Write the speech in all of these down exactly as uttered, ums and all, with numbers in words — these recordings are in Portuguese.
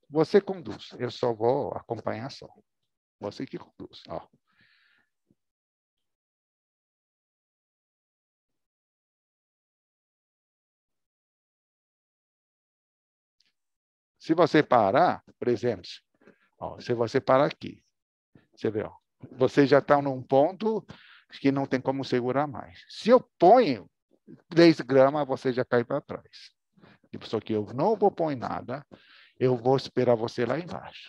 Você conduz, eu só vou acompanhar só. Você que conduz. Ó. Se você parar, por exemplo, ó, se você parar aqui, você vê, ó, você já está num ponto que não tem como segurar mais. Se eu ponho três gramas, você já cai para trás. Só que eu não vou pôr nada, eu vou esperar você lá embaixo.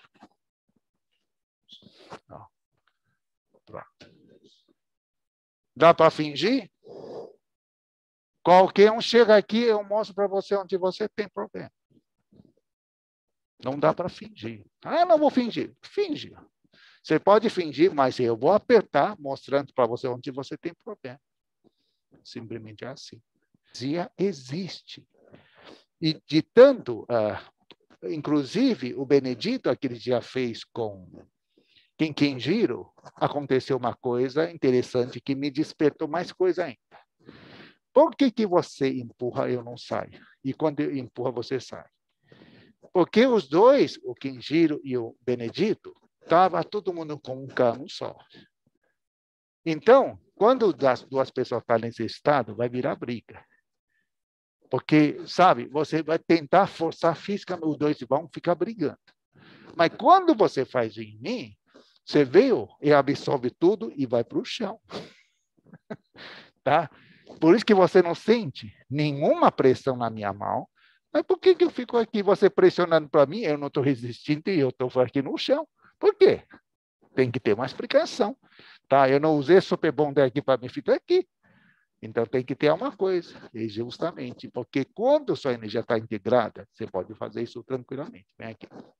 Ó. Pronto. Dá para fingir? Qualquer um chega aqui, eu mostro para você onde você tem problema. Não dá para fingir. Ah, não vou fingir. Finge. Você pode fingir, mas eu vou apertar, mostrando para você onde você tem problema. Simplesmente é assim. Zia existe. E de tanto, uh, inclusive, o Benedito, aquele dia fez com Kenkenjiro, aconteceu uma coisa interessante que me despertou mais coisa ainda. Por que que você empurra, eu não saio? E quando eu empurra, você sai? Porque os dois, o Kenjiro e o Benedito, estava todo mundo com um cano só. Então, quando as duas pessoas estão nesse estado, vai virar briga. Porque, sabe, você vai tentar forçar fisicamente, os dois vão ficar brigando. Mas quando você faz em mim, você veio e absorve tudo e vai para o chão. Tá? Por isso que você não sente nenhuma pressão na minha mão. Mas por que, que eu fico aqui, você pressionando para mim, eu não estou resistindo e eu estou aqui no chão? Por quê? Tem que ter uma explicação. Tá? Eu não usei Super Bonder aqui para mim ficar aqui. Então, tem que ter uma coisa, e justamente, porque quando sua energia está integrada, você pode fazer isso tranquilamente. Vem aqui.